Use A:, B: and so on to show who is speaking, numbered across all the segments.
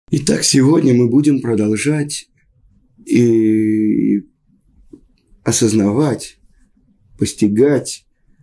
A: Итак, сегодня мы будем продолжать и осознавать, постигать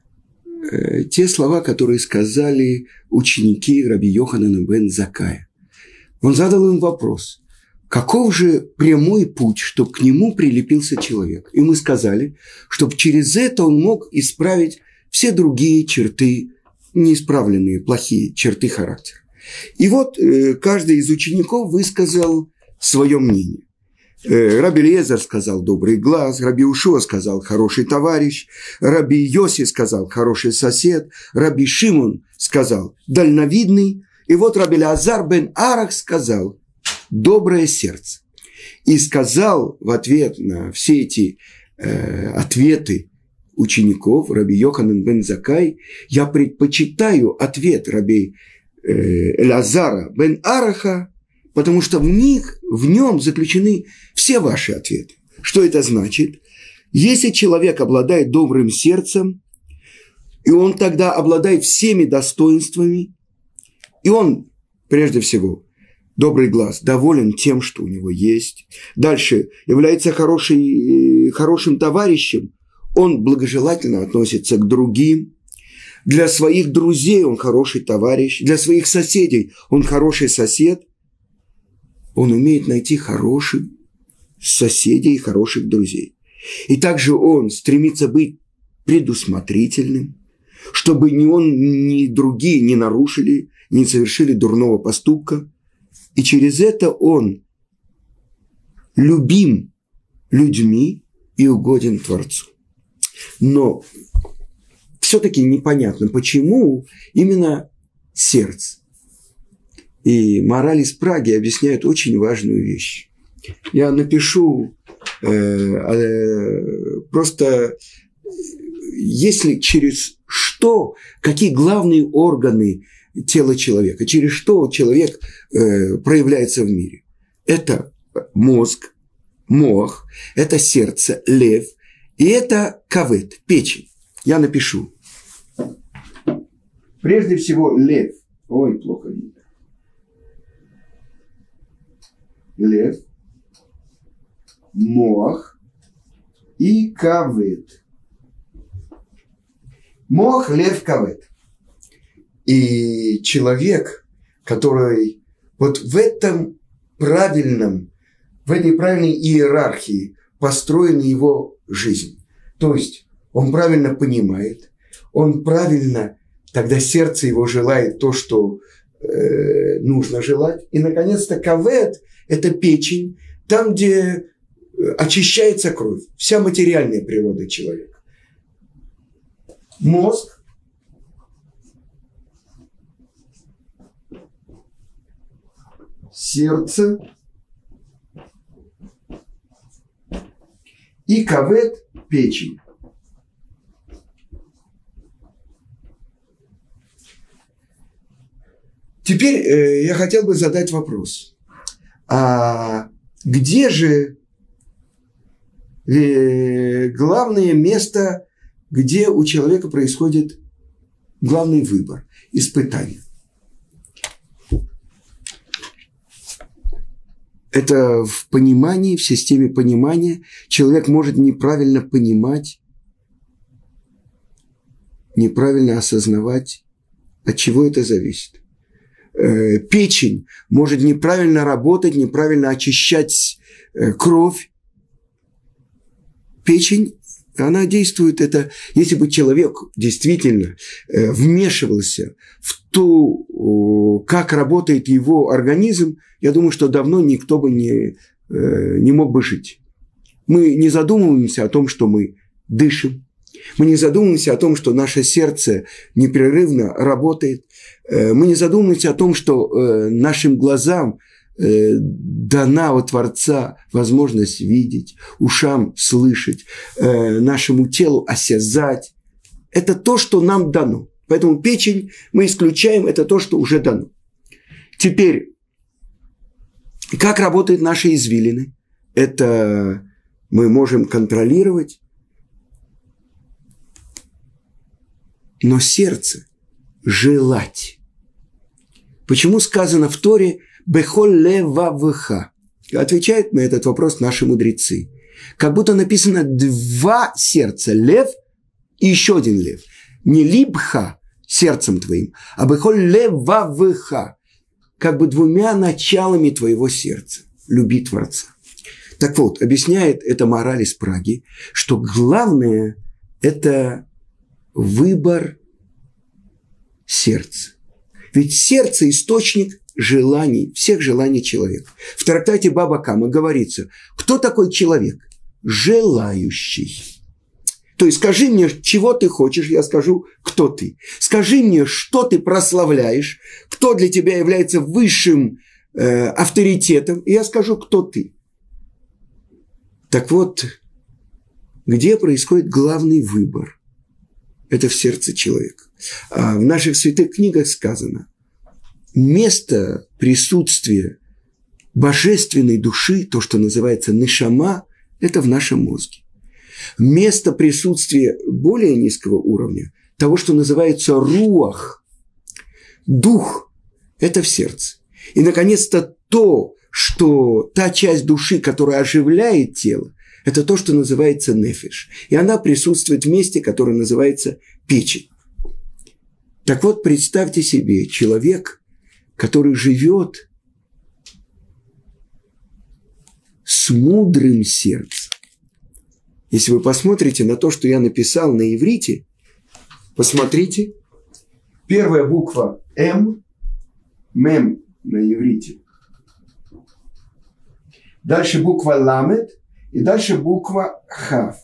A: те слова, которые сказали ученики Раби Йоханана бен Заккая. Он задал им вопрос: каков же прямой путь, чтобы к нему прилепился человек? И мы сказали, чтобы через это он мог исправить все другие черты, неисправленные, плохие черты характера. И вот каждый из учеников высказал свое мнение. Раби Элиэзер сказал «добрый глаз», Раби Йошуа сказал «хороший товарищ», Раби Йоси сказал «хороший сосед», Раби Шимон сказал «дальновидный», и вот Раби Элеазар бен Арах сказал «доброе сердце». И сказал в ответ на все эти ответы учеников Раби Йоханан бен Заккай: «Я предпочитаю ответ Раби Элеазара бен Араха, потому что в нем заключены все ваши ответы». Что это значит? Если человек обладает добрым сердцем, и он тогда обладает всеми достоинствами, и он, прежде всего, добрый глаз, доволен тем, что у него есть, дальше является хорошим товарищем, он благожелательно относится к другим, для своих друзей он хороший товарищ, для своих соседей он хороший сосед. Он умеет найти хороших соседей и хороших друзей. И также он стремится быть предусмотрительным, чтобы ни он, ни другие не нарушили, не совершили дурного поступка. И через это он любим людьми и угоден Творцу. Но все-таки непонятно, почему именно сердце. И мораль из Праги объясняет очень важную вещь. Я напишу просто, если через что, какие главные органы тела человека, через что человек проявляется в мире. Это мозг, мох, это сердце, лев, и это кавет, печень. Я напишу. Прежде всего, лев. Ой, плохо видно. Лев, мох и кавет. Мох, лев, кавет. И человек, который вот в этой правильной иерархии построена его жизнь. То есть он правильно понимает, он правильно, тогда сердце его желает то, что нужно желать. И, наконец-то, кавет – это печень, там, где очищается кровь, вся материальная природа человека. Мозг, сердце и кавет – печень. Теперь я хотел бы задать вопрос. А где же главное место, где у человека происходит главный выбор, испытание? Это в понимании, в системе понимания. Человек может неправильно понимать, неправильно осознавать, от чего это зависит. Печень может неправильно работать, неправильно очищать кровь. Печень, она действует, это, если бы человек действительно вмешивался в то, как работает его организм, я думаю, что давно никто бы не мог бы жить. Мы не задумываемся о том, что мы дышим. Мы не задумываемся о том, что наше сердце непрерывно работает. Мы не задумываемся о том, что нашим глазам дана от Творца возможность видеть, ушам слышать, нашему телу осязать. Это то, что нам дано. Поэтому печень мы исключаем, это то, что уже дано. Теперь, как работают наши извилины? Это мы можем контролировать. Но сердце желать. Почему сказано в Торе «бехоль левавха»? Отвечают на этот вопрос наши мудрецы. Как будто написано два сердца, лев и еще один лев. Не либха сердцем твоим, а бехоль левавха, как бы двумя началами твоего сердца. Люби Творца. Так вот, объясняет это мораль из Праги, что главное – это выбор сердца. Ведь сердце – источник желаний, всех желаний человека. В трактате Баба Кама говорится, кто такой человек? Желающий. То есть скажи мне, чего ты хочешь, я скажу, кто ты. Скажи мне, что ты прославляешь, кто для тебя является высшим авторитетом, и я скажу, кто ты. Так вот, где происходит главный выбор? Это в сердце человека. А в наших святых книгах сказано, место присутствия божественной души, то, что называется нешама, это в нашем мозге. Место присутствия более низкого уровня, того, что называется руах, дух, это в сердце. И, наконец-то, та часть души, которая оживляет тело, это то, что называется нефеш. И она присутствует в месте, которое называется печень. Так вот, представьте себе человек, который живет с мудрым сердцем. Если вы посмотрите на то, что я написал на иврите, посмотрите, первая буква М, мем на иврите. Дальше буква ламет и дальше буква хав.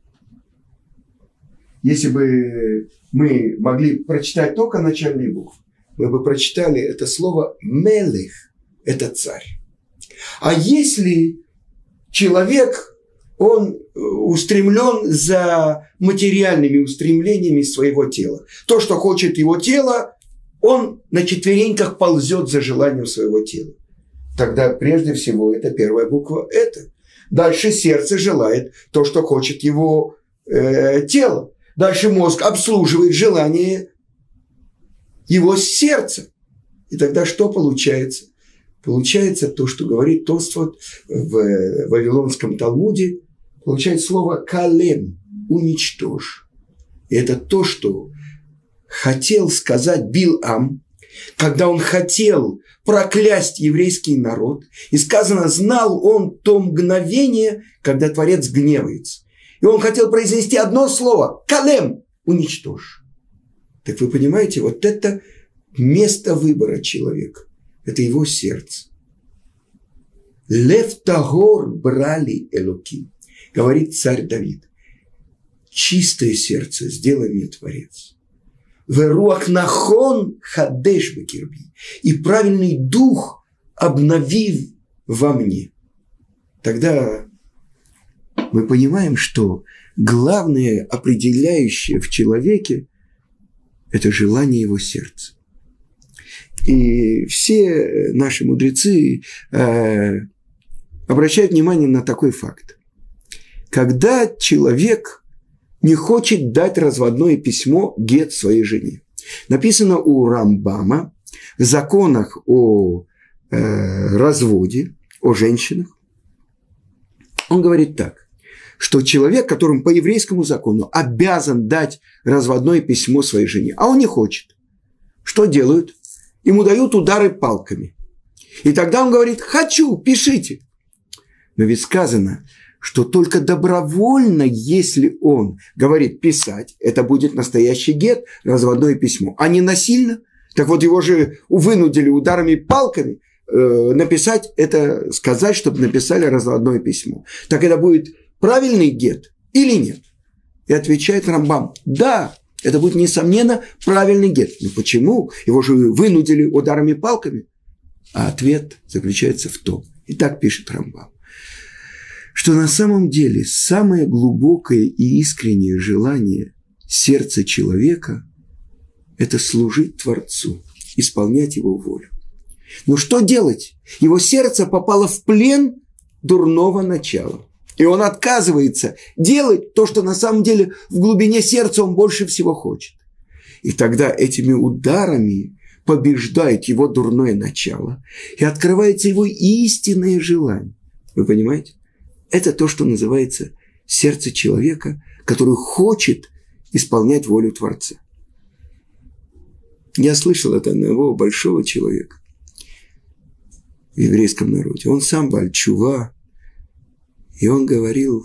A: Если бы мы могли прочитать только начальные буквы, мы бы прочитали это слово мелех, это царь. А если человек, он устремлен за материальными устремлениями своего тела, то, что хочет его тело, он на четвереньках ползет за желанием своего тела. Тогда прежде всего это первая буква «это». Дальше сердце желает то, что хочет его тело. Дальше мозг обслуживает желание его сердца. И тогда что получается? Получается то, что говорит Тосфот в Вавилонском Талмуде, получает слово «калем» – «уничтожь». И это то, что хотел сказать Билам, когда он хотел проклясть еврейский народ. И сказано, знал он то мгновение, когда Творец гневается. И он хотел произнести одно слово «калем» – «уничтожь». Так вы понимаете, вот это место выбора человека. Это его сердце. «Лев тагор брали элоким», говорит царь Давид. Чистое сердце сделай мне Творец. «Веруах нахон хадеш бекирби», и правильный дух обнови во мне. Тогда мы понимаем, что главное определяющее в человеке – это желание его сердца. И все наши мудрецы обращают внимание на такой факт. Когда человек не хочет дать разводное письмо гет своей жене. Написано у Рамбама в законах о разводе, о женщинах. Он говорит так, что человек, которому по еврейскому закону обязан дать разводное письмо своей жене, а он не хочет, что делают? Ему дают удары палками. И тогда он говорит, хочу, пишите. Но ведь сказано, что только добровольно, если он говорит писать, это будет настоящий гет, разводное письмо, а не насильно. Так вот, его же вынудили ударами палками написать это, сказать, чтобы написали разводное письмо. Так это будет правильный гет или нет? И отвечает Рамбам, да, это будет, несомненно, правильный гет. Но почему? Его же вынудили ударами палками. А ответ заключается в том, и так пишет Рамбам, что на самом деле самое глубокое и искреннее желание сердца человека – это служить Творцу, исполнять его волю. Но что делать? Его сердце попало в плен дурного начала. И он отказывается делать то, что на самом деле в глубине сердца он больше всего хочет. И тогда этими ударами побеждает его дурное начало, и открывается его истинное желание. Вы понимаете? Это то, что называется сердце человека, который хочет исполнять волю Творца. Я слышал от одного большого человека в еврейском народе. Он сам Бааль Тшува, и он говорил,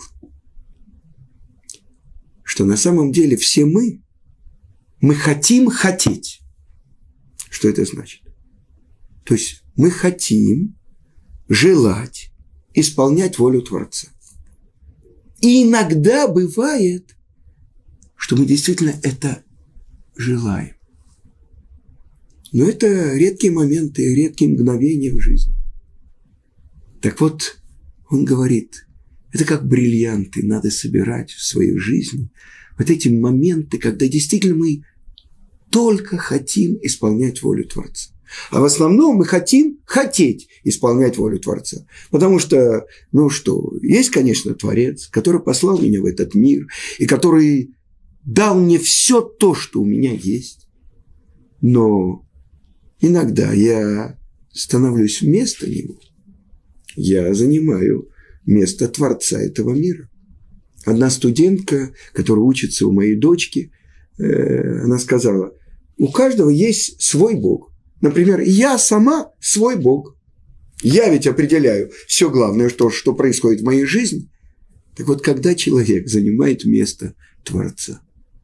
A: что на самом деле все мы хотим хотеть. Что это значит? То есть мы хотим желать исполнять волю Творца. И иногда бывает, что мы действительно это желаем. Но это редкие моменты, редкие мгновения в жизни. Так вот, он говорит, это как бриллианты, надо собирать в свою жизнь. Вот эти моменты, когда действительно мы только хотим исполнять волю Творца. А в основном мы хотим хотеть исполнять волю Творца. Потому что, есть, конечно, Творец, который послал меня в этот мир, и который дал мне все то, что у меня есть. Но иногда я становлюсь вместо него. Я занимаю место Творца этого мира. Одна студентка, которая учится у моей дочки, она сказала, у каждого есть свой Бог. Например, я сама свой Бог. Я ведь определяю все главное, что происходит в моей жизни. Так вот, когда человек занимает место Творца,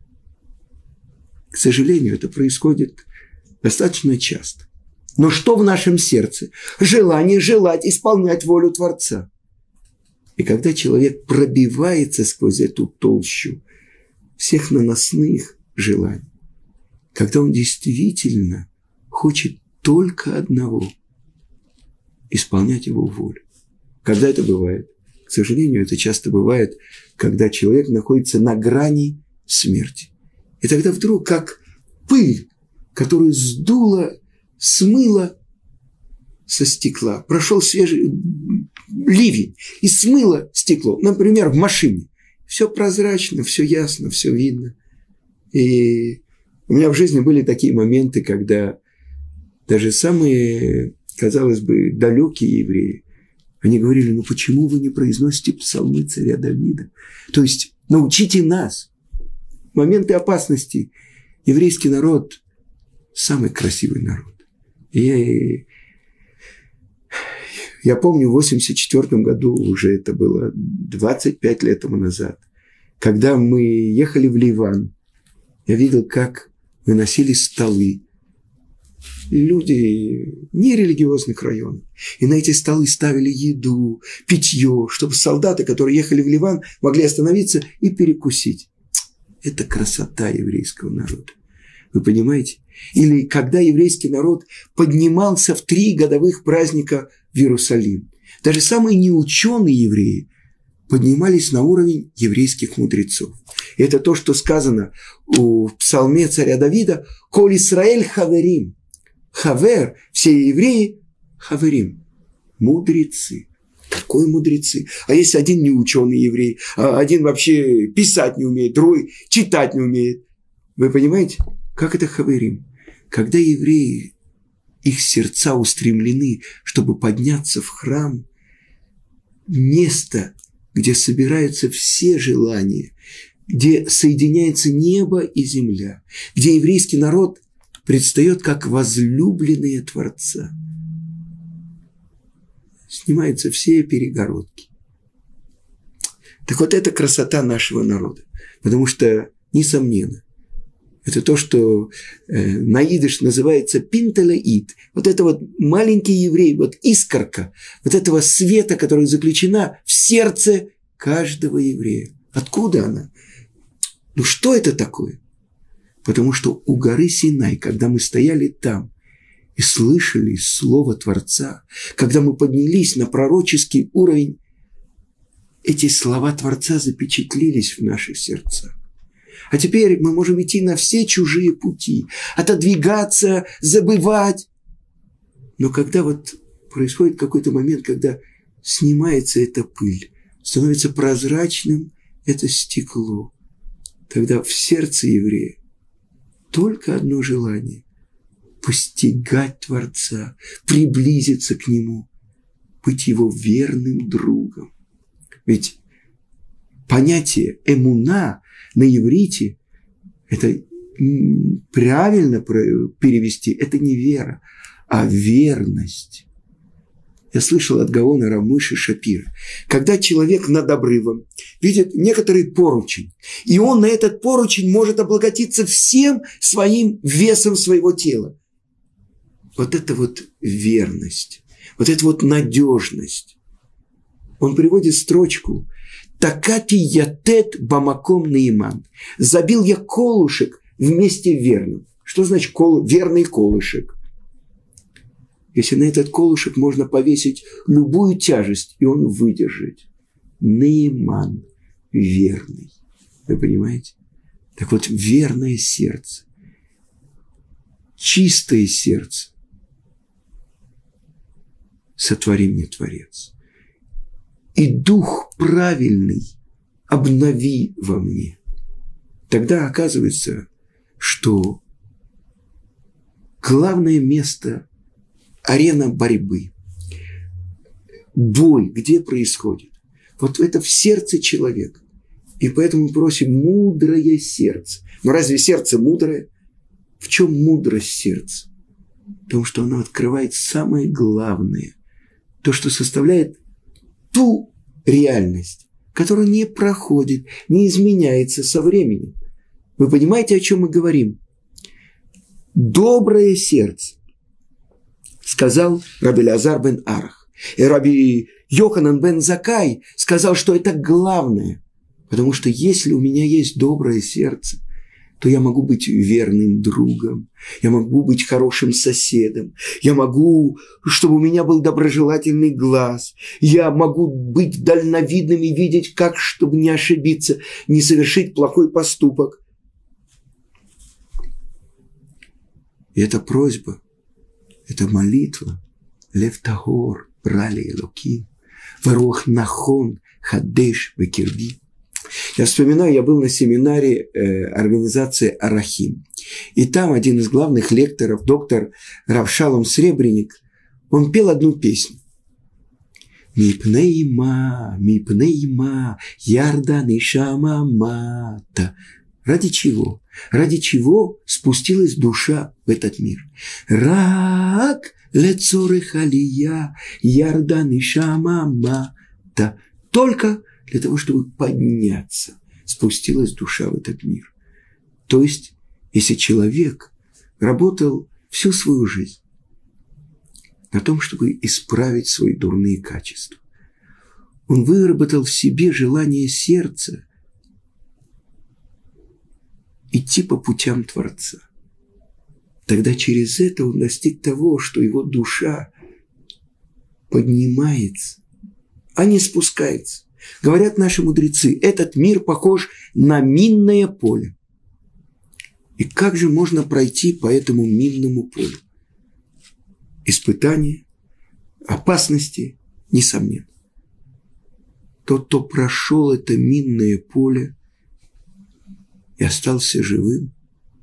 A: к сожалению, это происходит достаточно часто. Но что в нашем сердце? Желание желать исполнять волю Творца. И когда человек пробивается сквозь эту толщу всех наносных желаний, когда он действительно хочет только одного – исполнять его волю. Когда это бывает? К сожалению, это часто бывает, когда человек находится на грани смерти. И тогда вдруг, как пыль, которую смыло со стекла, прошел свежий ливень и смыло стекло, например, в машине. Все прозрачно, все ясно, все видно. И у меня в жизни были такие моменты, когда даже самые, казалось бы, далекие евреи, они говорили, почему вы не произносите псалмы царя Давида? То есть научите нас. В моменты опасности еврейский народ – самый красивый народ. И я помню, в 1984 году, уже это было 25 лет тому назад, когда мы ехали в Ливан, я видел, как выносили столы люди нерелигиозных районов. И на эти столы ставили еду, питье, чтобы солдаты, которые ехали в Ливан, могли остановиться и перекусить. Это красота еврейского народа. Вы понимаете? Или когда еврейский народ поднимался в 3 годовых праздника в Иерусалим. Даже самые неученые евреи поднимались на уровень еврейских мудрецов. И это то, что сказано в псалме царя Давида «Коль Исраэль хаверим». Хавер, все евреи хаверим. Мудрецы. Какой мудрецы? А есть один неученый еврей, а один вообще писать не умеет, другой читать не умеет. Вы понимаете? Как это хаверим? Когда евреи, их сердца устремлены, чтобы подняться в храм, место, где собираются все желания, где соединяется небо и земля, где еврейский народ предстает как возлюбленные Творца. Снимаются все перегородки. Так вот, это красота нашего народа. Потому что, несомненно, это то, что на идиш называется пинтелеид. Вот это вот маленький еврей, вот искорка, вот этого света, которая заключена в сердце каждого еврея. Откуда она? Что это такое? Потому что у горы Синай, когда мы стояли там и слышали слово Творца, когда мы поднялись на пророческий уровень, эти слова Творца запечатлелись в наших сердцах. А теперь мы можем идти на все чужие пути, отодвигаться, забывать. Но когда вот происходит какой-то момент, когда снимается эта пыль, становится прозрачным это стекло, тогда в сердце еврея только одно желание – постигать Творца, приблизиться к Нему, быть Его верным другом. Ведь понятие эмуна на иврите – это правильно перевести, это не вера, а верность. Я слышал от Гаона Рамыши Шапира, когда человек над обрывом видит некоторый поручень, и он на этот поручень может облаготиться всем своим весом своего тела. Вот это вот верность, вот это вот надежность. Он приводит строчку «Такати ятет бамаком наиман». Забил я колышек в месте верным. Что значит верный колышек? Если на этот колышек можно повесить любую тяжесть, и он выдержит. Наиман – верный. Вы понимаете? Так вот, верное сердце, чистое сердце сотвори мне, Творец. И дух правильный обнови во мне. Тогда оказывается, что главное место – арена борьбы. Бой где происходит? Вот это в сердце человека. И поэтому мы просим мудрое сердце. Но разве сердце мудрое? В чем мудрость сердца? В том, что оно открывает самое главное. То, что составляет ту реальность, которая не проходит, не изменяется со временем. Вы понимаете, о чем мы говорим? Доброе сердце, сказал Раби Элиазар бен Арах. И Раби Йоханан бен Закай сказал, что это главное. Потому что если у меня есть доброе сердце, то я могу быть верным другом, я могу быть хорошим соседом, я могу, чтобы у меня был доброжелательный глаз, я могу быть дальновидным и видеть, как, чтобы не ошибиться, не совершить плохой поступок. И эта просьба, это молитва. Лев тагор, брали элоким, варух нахон, хадеш бекирби. Я вспоминаю, я был на семинаре организации Арахим. И там один из главных лекторов, доктор Рав Шалом Сребреник, он пел одну песню. Мипнейма, ярда нишама мата. Ради чего? Ради чего спустилась душа в этот мир? Рак лецорых алия, ярда нишама мата. Только для того, чтобы подняться, спустилась душа в этот мир. То есть, если человек работал всю свою жизнь на том, чтобы исправить свои дурные качества, он выработал в себе желание сердца идти по путям Творца. Тогда через это он достиг того, что его душа поднимается, а не спускается. Говорят наши мудрецы, этот мир похож на минное поле. И как же можно пройти по этому минному полю? Испытания, опасности, несомненно. Тот, кто прошел это минное поле и остался живым,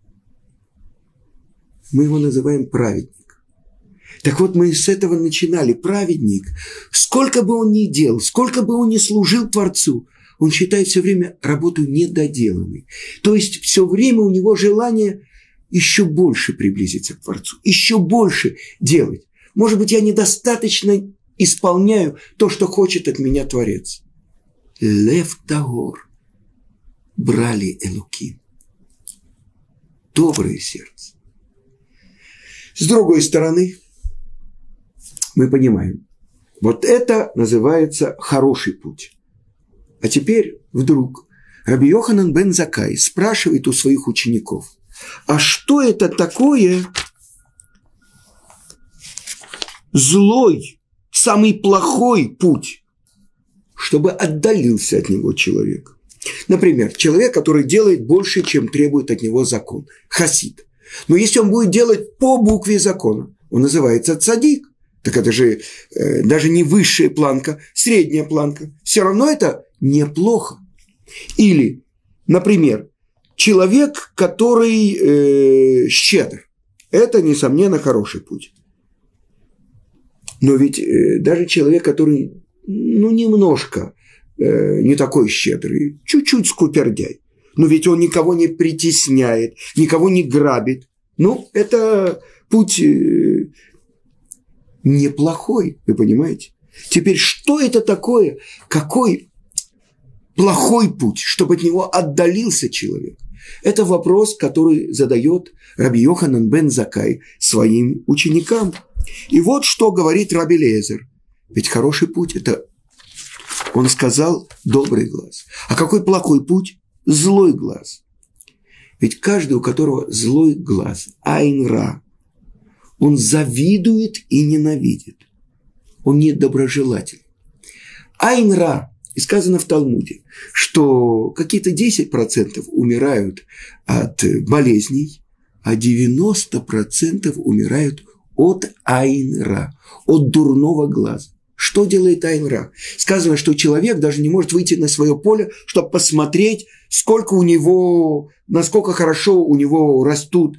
A: мы его называем праведник. Так вот, мы с этого начинали. Праведник, сколько бы он ни делал, сколько бы он ни служил Творцу, он считает все время работу недоделанной. То есть, все время у него желание еще больше приблизиться к Творцу, еще больше делать. Может быть, я недостаточно исполняю то, что хочет от меня Творец. Лев тагор, брали элоким. Доброе сердце. С другой стороны, мы понимаем, вот это называется хороший путь. А теперь вдруг Раби Йоханан бен Закай спрашивает у своих учеников, а что это такое злой, самый плохой путь, чтобы отдалился от него человек? Например, человек, который делает больше, чем требует от него закон, хасид. Но если он будет делать по букве закона, он называется цадик. Так это же даже не высшая планка, средняя планка. Все равно это неплохо. Или, например, человек, который щедр. Это, несомненно, хороший путь. Но ведь даже человек, который, немножко не такой щедрый, чуть-чуть скупердяй, но ведь он никого не притесняет, никого не грабит. Это путь неплохой, вы понимаете? Теперь, что это такое? Какой плохой путь, чтобы от него отдалился человек? Это вопрос, который задает Раби Йоханан бен Заккай своим ученикам. И вот что говорит Раби Элиэзер. Ведь хороший путь – это, он сказал, добрый глаз. А какой плохой путь? Злой глаз. Ведь каждый, у которого злой глаз, айн-ра, он завидует и ненавидит. Он недоброжелатель. Айн-ра, и сказано в Талмуде, что какие-то 10% умирают от болезней, а 90% умирают от айн-ра, от дурного глаза. Что делает айн-ра? Сказано, что человек даже не может выйти на свое поле, чтобы посмотреть, сколько у него, насколько хорошо у него растут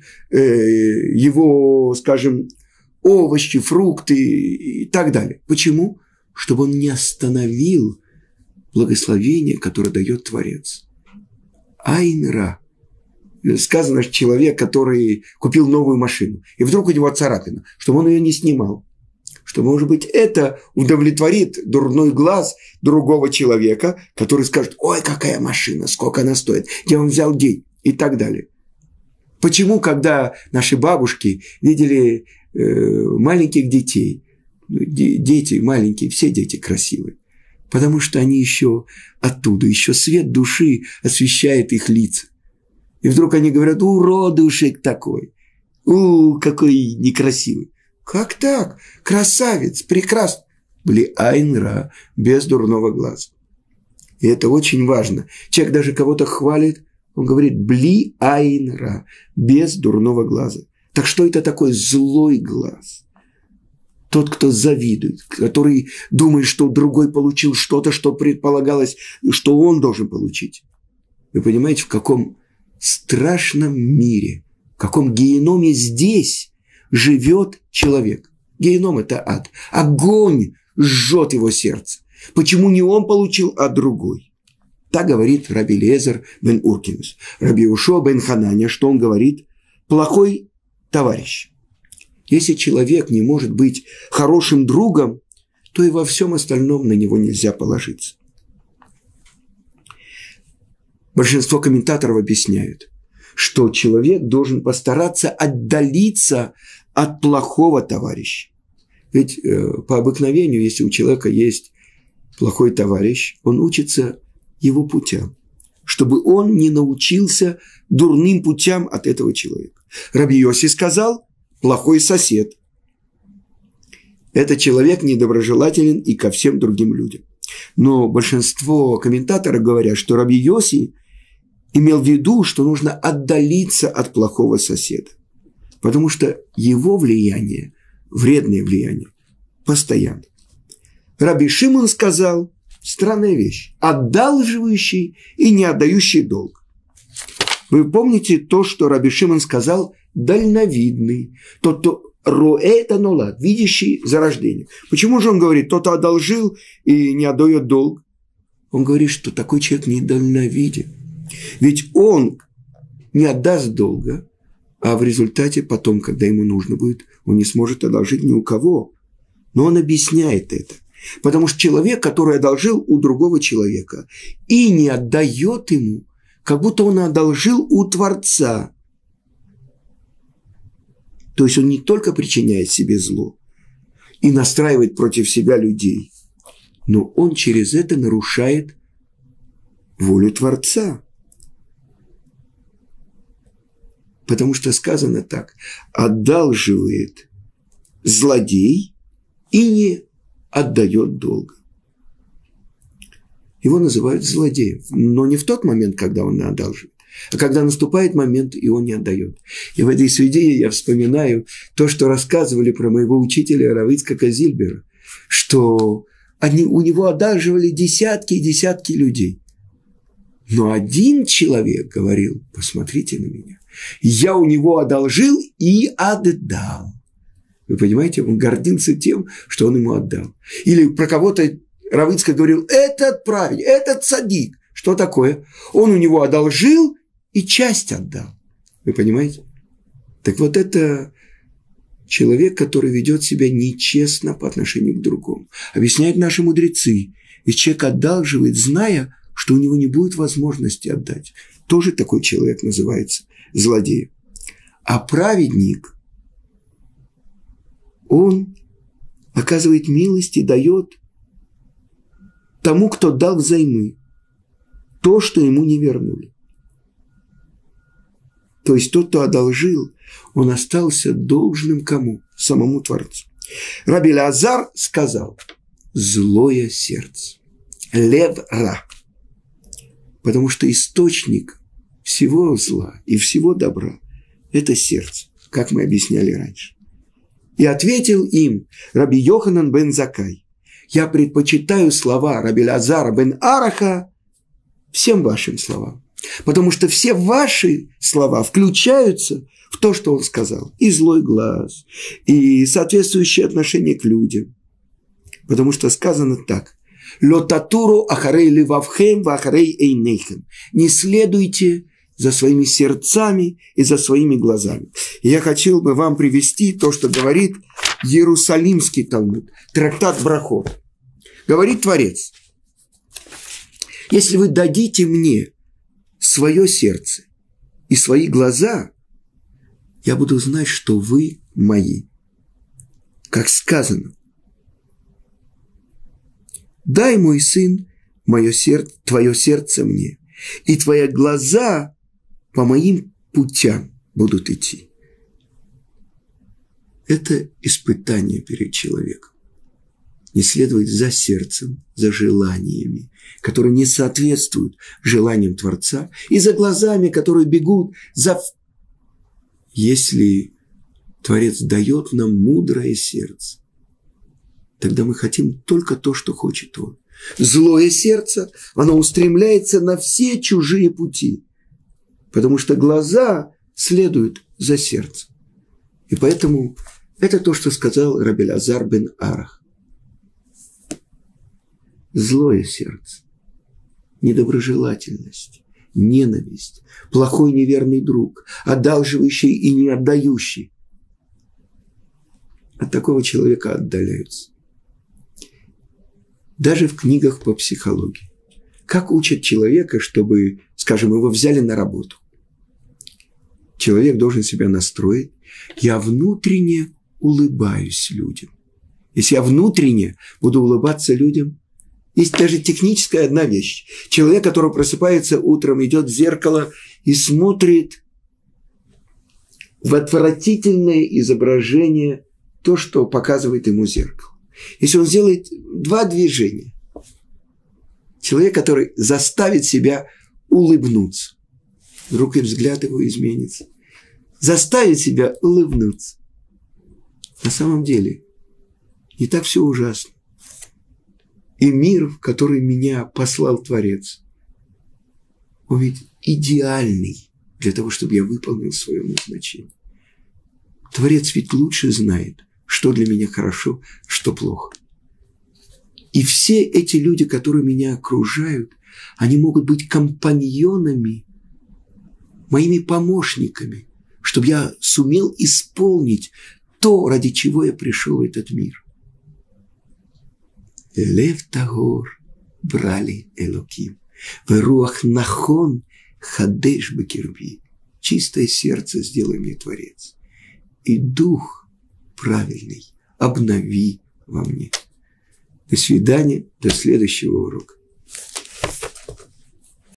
A: его, скажем, овощи, фрукты и так далее. Почему? Чтобы он не остановил благословение, которое дает Творец. Айн-ра. Сказано, что человек, который купил новую машину, и вдруг у него царапина, чтобы он ее не снимал. Что, может быть, это удовлетворит дурной глаз другого человека, который скажет: ой, какая машина, сколько она стоит, где он взял деньги и так далее. Почему, когда наши бабушки видели маленьких детей, дети маленькие, все дети красивые, потому что они еще оттуда, еще свет души освещает их лица. И вдруг они говорят: уродушек такой, какой некрасивый. Как так? Красавец, прекрасно. Были айн-ра, без дурного глаза. И это очень важно. Человек даже кого-то хвалит, он говорит: бли айн-ра, без дурного глаза. Так что это такое злой глаз? Тот, кто завидует, который думает, что другой получил что-то, что предполагалось, что он должен получить. Вы понимаете, в каком страшном мире, в каком геноме здесь живет человек. Геном – это ад. Огонь жжет его сердце. Почему не он получил, а другой? Так говорит Раби Элиэзер бен Уркинус. Раби Йеошуа бен Хананя, что он говорит? Плохой товарищ. Если человек не может быть хорошим другом, то и во всем остальном на него нельзя положиться. Большинство комментаторов объясняют, что человек должен постараться отдалиться от плохого товарища. Ведь по обыкновению, если у человека есть плохой товарищ, он учится его путям, чтобы он не научился дурным путям от этого человека. Раби Йоси сказал: плохой сосед. Этот человек недоброжелателен и ко всем другим людям. Но большинство комментаторов говорят, что Раби Йоси имел в виду, что нужно отдалиться от плохого соседа, потому что его влияние, вредное влияние, постоянно. Раби Шимон сказал странная вещь: одалживающий и не отдающий долг. Вы помните то, что Раби Шимон сказал: дальновидный, тот, кто роэта нолад, видящий за рождением. Почему же он говорит: тот-то одолжил и не отдает долг? Он говорит, что такой человек недальновиден. Ведь он не отдаст долга, а в результате потом, когда ему нужно будет, он не сможет одолжить ни у кого. Но он объясняет это. Потому что человек, который одолжил у другого человека и не отдает ему, как будто он одолжил у Творца. То есть он не только причиняет себе зло и настраивает против себя людей, но он через это нарушает волю Творца. Потому что сказано так: одалживает злодей и не отдает долга. Его называют злодеем, но не в тот момент, когда он одалживает, а когда наступает момент, и он не отдает. И в этой связи я вспоминаю то, что рассказывали про моего учителя Рава Ицхака Зильбера, что у него одалживали десятки и десятки людей. Но один человек говорил: посмотрите на меня, Я у него одолжил и отдал. Вы понимаете, он гордился тем, что он ему отдал. Или про кого-то Рав Ицхак говорил, этот праведник, этот цадик. Что такое? Он у него одолжил и часть отдал. Вы понимаете? Так вот это человек, который ведет себя нечестно по отношению к другому. Объясняют наши мудрецы. И человек одалживает, зная, что у него не будет возможности отдать. Тоже такой человек называется злодеем. А праведник, он оказывает милость и дает тому, кто дал взаймы, то, что ему не вернули. То есть тот, кто одолжил, он остался должным кому? Самому Творцу. Раби Элеазар сказал, злое сердце, лев ра, потому что источник всего зла и всего добра – это сердце, как мы объясняли раньше. И ответил им Раби Йоханан бен Заккай, я предпочитаю слова Раби Элеазара бен Араха всем вашим словам, потому что все ваши слова включаются в то, что он сказал, и злой глаз, и соответствующее отношение к людям, потому что сказано так, «Лотатуру ахарей левавхем ва ахарей эйнейхем». Не следуйте за своими сердцами и за своими глазами. И я хотел бы вам привести то, что говорит Иерусалимский Талмуд, трактат Брахот. Говорит Творец, если вы дадите мне свое сердце и свои глаза, я буду знать, что вы мои. Как сказано, дай, мой сын, твое сердце мне, и твои глаза по моим путям будут идти. Это испытание перед человеком. Не следовать за сердцем, за желаниями, которые не соответствуют желаниям Творца, и за глазами, которые бегут за... Если Творец дает нам мудрое сердце, тогда мы хотим только то, что хочет Он. Злое сердце, оно устремляется на все чужие пути, потому что глаза следуют за сердцем. И поэтому это то, что сказал Раби Элеазар бен Арах. Злое сердце, недоброжелательность, ненависть, плохой неверный друг, одалживающий и не отдающий. От такого человека отдаляются. Даже в книгах по психологии. Как учат человека, чтобы, скажем, его взяли на работу? Человек должен себя настроить. Я внутренне улыбаюсь людям. Если я внутренне буду улыбаться людям, есть даже техническая одна вещь. Человек, который просыпается утром, идет в зеркало и смотрит в отвратительное изображение то, что показывает ему зеркало. Если он сделает 2 движения, человек, который заставит себя улыбнуться, вдруг и взгляд его изменится, заставит себя улыбнуться. На самом деле не так все ужасно. И мир, в который меня послал Творец, он ведь идеальный для того, чтобы я выполнил свое назначение. Творец ведь лучше знает, что для меня хорошо, что плохо. И все эти люди, которые меня окружают, они могут быть компаньонами, моими помощниками, чтобы я сумел исполнить то, ради чего я пришел в этот мир. Лев тагор брали элоким, веруах нахон хадеш бекирби. Чистое сердце сделай мне, Творец, и дух правильный обнови во мне. До свидания, до следующего урока.